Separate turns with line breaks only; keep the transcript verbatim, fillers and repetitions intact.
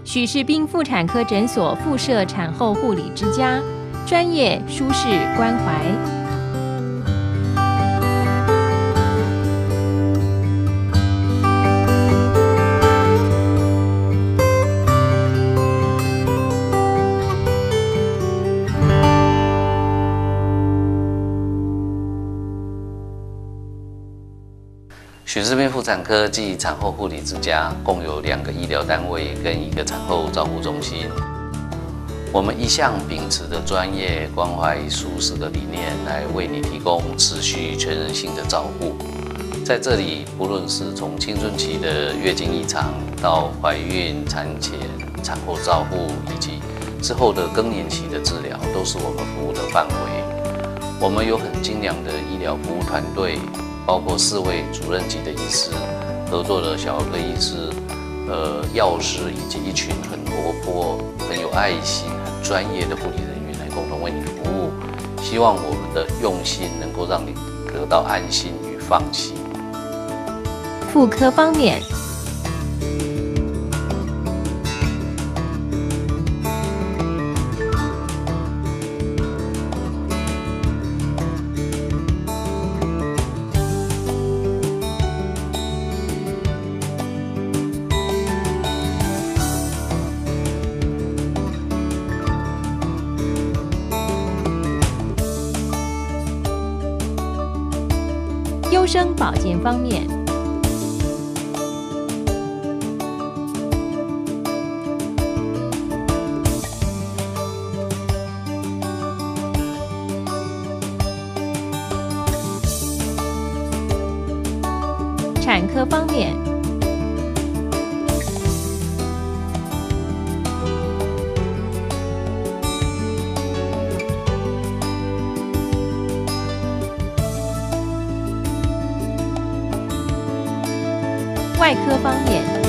许世斌妇产科诊所附设产后护理之家，专业、舒适、关怀。
许世斌妇产科暨产后护理之家共有两个医疗单位跟一个产后照护中心。我们一向秉持着专业、关怀、舒适的理念，来为你提供持续全人性的照护。在这里，不论是从青春期的月经异常，到怀孕、产前、产后照护，以及之后的更年期的治疗，都是我们服务的范围。我们有很精良的医疗服务团队。包括四位主任级的医师，合作的小儿科医师、呃药师以及一群很活泼、很有爱心、很专业的护理人员来共同为你服务。希望我们的用心能够让你得到安心与放心。
妇科方面，优生保健方面，产科方面，外科方面。